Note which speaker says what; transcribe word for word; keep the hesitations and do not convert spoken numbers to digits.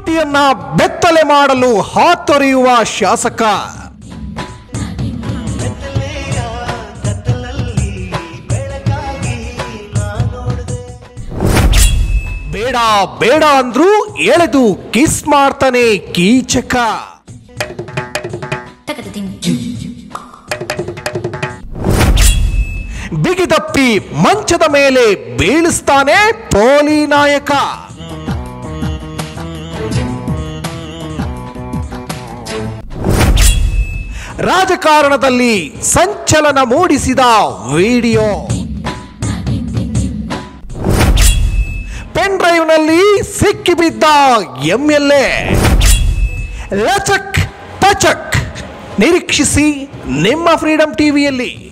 Speaker 1: ತುಟಿಯನ್ನ ಬೆತ್ತಲೆ ಮಾಡಲು ಹಾತೊರೆಯುವ ಶಾಸಕ. ಬೇಡ ಬೇಡ ಅಂದ್ರೂ ಎಳೆದು ಕಿಸ್ ಮಾಡ್ತಾನೆ ಕೀಚಕ. ಬಿಗಿದಪ್ಪಿ ಮಂಚದ ಮೇಲೆ ಬೀಳಿಸ್ತಾನೆ ಪೋಲಿ ನಾಯಕ. ರಾಜಕಾರಣದಲ್ಲಿ ಸಂಚಲನ ಮೂಡಿಸಿದ ವಿಡಿಯೋ. ಪೆನ್ ಡ್ರೈವ್ನಲ್ಲಿ ಸಿಕ್ಕಿಬಿದ್ದ ಎಂಎಲ್ಎ. ಲಚಕ್ ಪಚಕ್ ನಿರೀಕ್ಷಿಸಿ ನಿಮ್ಮ ಫ್ರೀಡಂ ಟಿವಿಯಲ್ಲಿ.